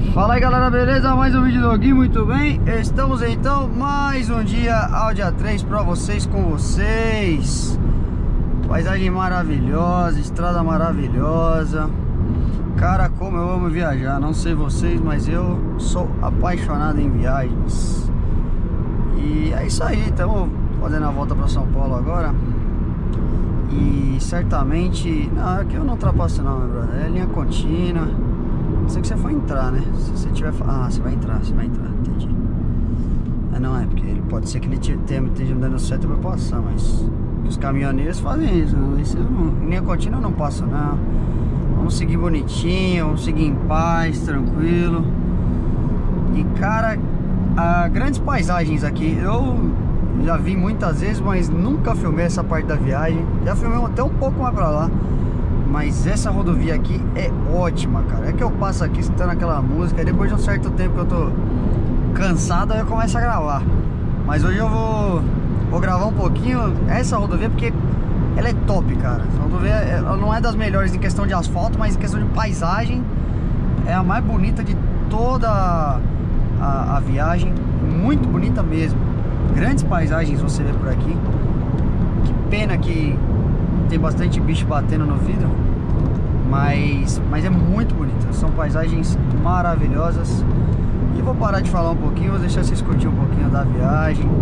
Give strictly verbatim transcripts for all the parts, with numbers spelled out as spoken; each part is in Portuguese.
Fala aí galera, beleza? Mais um vídeo do Gui, muito bem? Estamos então mais um dia ao dia três pra vocês, com vocês. Paisagem maravilhosa, estrada maravilhosa. Cara, como eu amo viajar, não sei vocês, mas eu sou apaixonado em viagens. E é isso aí, estamos fazendo a volta pra São Paulo agora. E certamente... Não, aqui eu não ultrapasso não, meu brother, é linha contínua. Sei que você foi entrar, né? Se você tiver... Ah, você vai entrar, você vai entrar, entendi. Ah, não é, porque ele pode ser que ele tenha esteja me dando seta pra passar, mas... Os caminhoneiros fazem isso, né? Isso eu não... Em linha contínua eu não passo, não. Vamos seguir bonitinho, vamos seguir em paz, tranquilo. E, cara, há grandes paisagens aqui. Eu já vi muitas vezes, mas nunca filmei essa parte da viagem. Já filmei até um pouco mais pra lá. Mas essa rodovia aqui é ótima, cara. É que eu passo aqui escutando aquela música, e depois de um certo tempo que eu tô cansado, aí eu começo a gravar. Mas hoje eu vou, vou gravar um pouquinho essa rodovia, porque ela é top, cara. Essa rodovia ela não é das melhores em questão de asfalto, mas em questão de paisagem é a mais bonita de toda a, a, a viagem. Muito bonita mesmo. Grandes paisagens você vê por aqui. Que pena que tem bastante bicho batendo no vidro, mas, mas é muito bonita. São paisagens maravilhosas. E vou parar de falar um pouquinho, vou deixar vocês curtir um pouquinho da viagem,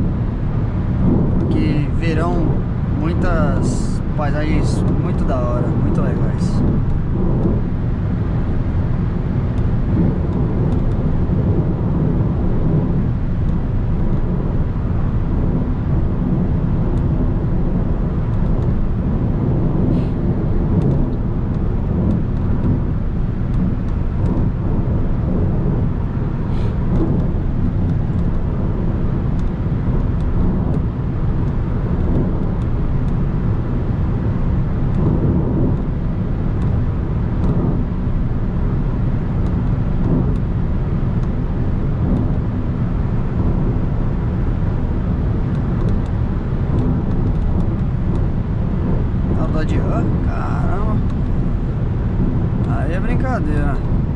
porque verão muitas paisagens muito da hora, muito legais. De rã, caramba, aí é brincadeira.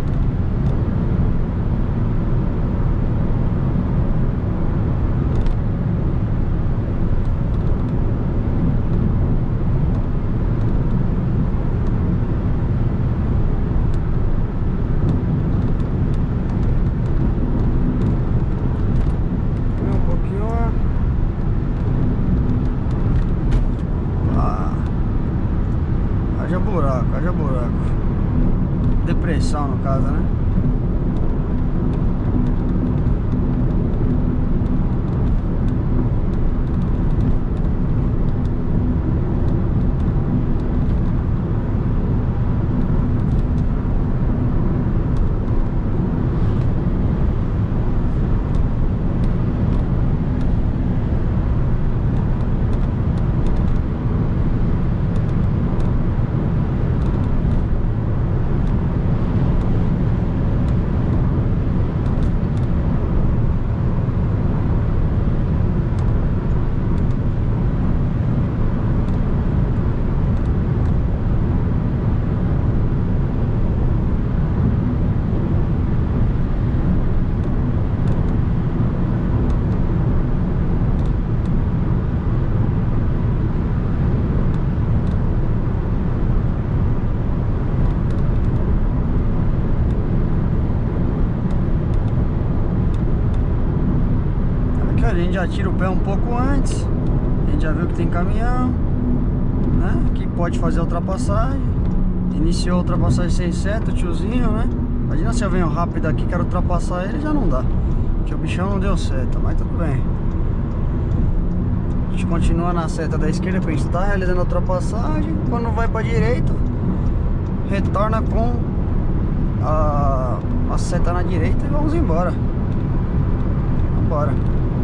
Haja buraco, haja buraco. Depressão no caso, né? A gente já tira o pé um pouco antes. A gente já viu que tem caminhão, né? Que pode fazer a ultrapassagem. Iniciou a ultrapassagem sem seta, o tiozinho, né? Imagina se eu venho rápido aqui, quero ultrapassar ele, já não dá, porque o bichão não deu seta, mas tudo bem. A gente continua na seta da esquerda pra gente estar realizando a ultrapassagem. Quando vai pra direita, retorna com a, a seta na direita e vamos embora. Vambora.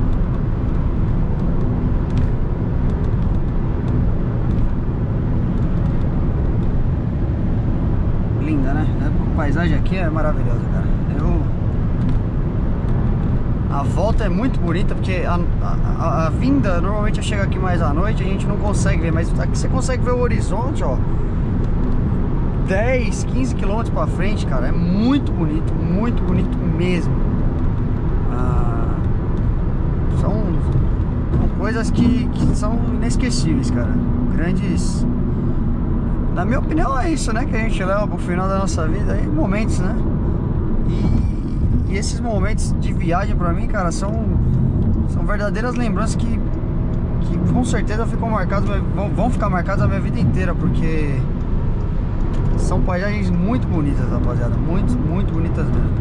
Linda, né? A paisagem aqui é maravilhosa, cara. Eu... A volta é muito bonita, porque a, a, a vinda, normalmente eu chego aqui mais à noite, a gente não consegue ver, mas aqui você consegue ver o horizonte, ó. dez, quinze quilômetros pra frente, cara. É muito bonito, muito bonito mesmo. Ah, são, são coisas que, que são inesquecíveis, cara. Grandes... Na minha opinião é isso, né? Que a gente leva pro final da nossa vida aí, momentos, né? E, e esses momentos de viagem pra mim, cara, são, são verdadeiras lembranças que, que com certeza ficam marcados, vão, vão ficar marcadas a minha vida inteira, porque são paisagens muito bonitas, rapaziada. Muito, muito bonitas mesmo.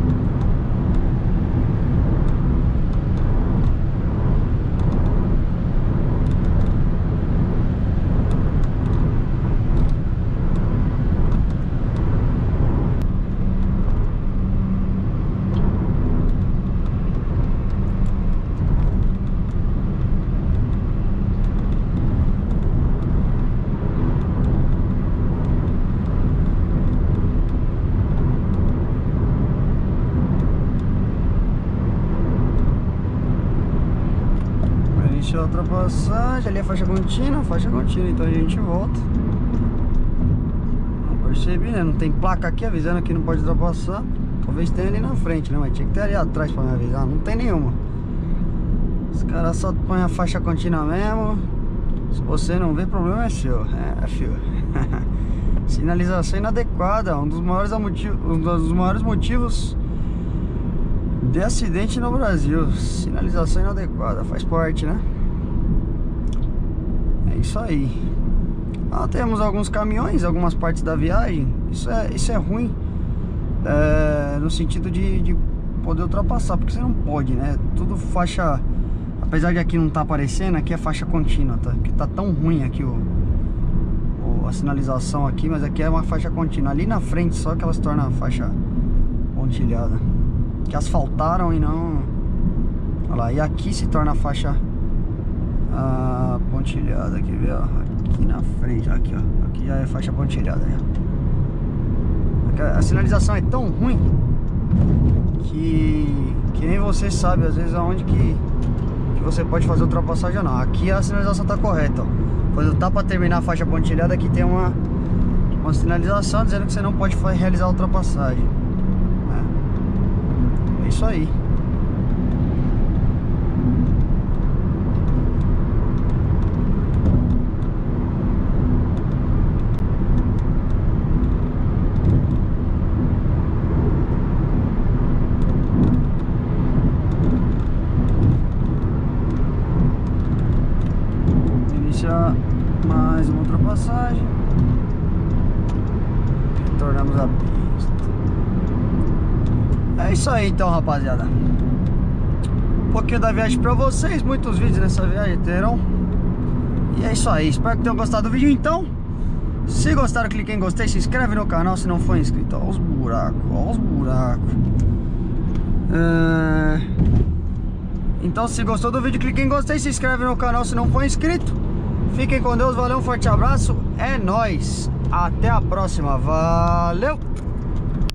A ultrapassagem, ali é faixa contínua, faixa contínua, então a gente volta. Não percebi, né? Não tem placa aqui avisando que não pode ultrapassar. Talvez tenha ali na frente, né? Mas tinha que ter ali atrás pra me avisar. Não tem nenhuma. Os caras só põem a faixa contínua mesmo. Se você não vê, problema é seu. É, filho. Sinalização inadequada, um dos maiores motivos, um dos maiores motivos de acidente no Brasil. Sinalização inadequada, faz parte, né? É isso aí. Ah, temos alguns caminhões, algumas partes da viagem. Isso é, isso é ruim, é, no sentido de, de poder ultrapassar, porque você não pode, né? Tudo faixa. Apesar de aqui não tá aparecendo, aqui é faixa contínua, tá? Porque tá tão ruim aqui o, o, a sinalização aqui, mas aqui é uma faixa contínua. Ali na frente só que ela se torna faixa pontilhada, que asfaltaram e não... Olha lá, e aqui se torna a faixa ah, pontilhada, aqui, vê, ó, aqui na frente, aqui, ó, aqui já é faixa pontilhada, né? A sinalização é tão ruim que, que nem você sabe às vezes aonde que, que você pode fazer ultrapassagem ou não. Aqui a sinalização tá correta, ó. Quando tá pra terminar a faixa pontilhada, aqui tem uma, uma sinalização dizendo que você não pode realizar a ultrapassagem. É isso aí. Iniciar mais uma ultrapassagem. Retornamos a pista. É isso aí então, rapaziada. Um pouquinho da viagem pra vocês. Muitos vídeos nessa viagem terão. E é isso aí, espero que tenham gostado do vídeo então. Se gostaram, clique em gostei, se inscreve no canal se não for inscrito. Olha os buracos, olha os buracos. é... Então se gostou do vídeo, clique em gostei, se inscreve no canal se não for inscrito. Fiquem com Deus, valeu, um forte abraço. É nóis, até a próxima, valeu!